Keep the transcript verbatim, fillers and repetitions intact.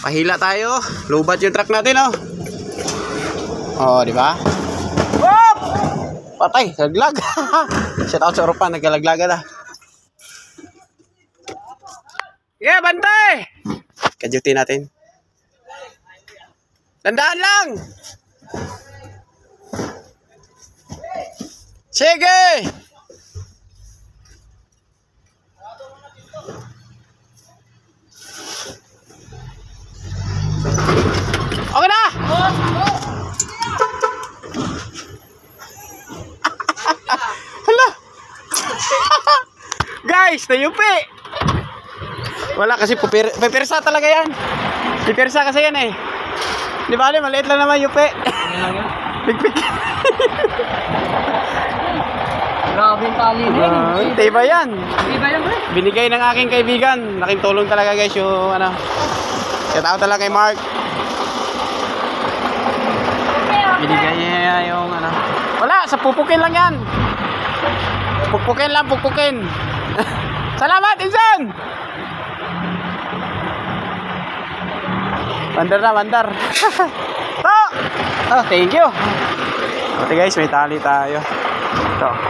Pahila tayo. Lubat yung truck natin, oh. Oh, di ba? Whoop! Patay, naglag. Shout out sa Europa, naglalaglaga na. Yeah, bantay! Kaduty natin. Tandaan lang! Sige! Okay na! Hala! Guys, nayupi! Wala kasi pupir pipirsa talaga yan. Pipirsa kasi yan eh. Di ba, maliit lang naman yupi. Pigpig. Grabe yung tali din. Uh, Tiba yan. Tiba yan, bro. Binigay ng aking kaibigan. Laking tulong talaga guys yung ano. Shout out talaga kay Mark. Binigay niya yung ano. Wala, sa pupukin lang yan. Pupukin lang, pupukin. Salamat, Insan! Bandar na, bandar. Oh! Oh, thank you. Okay guys, may tali tayo. Ito.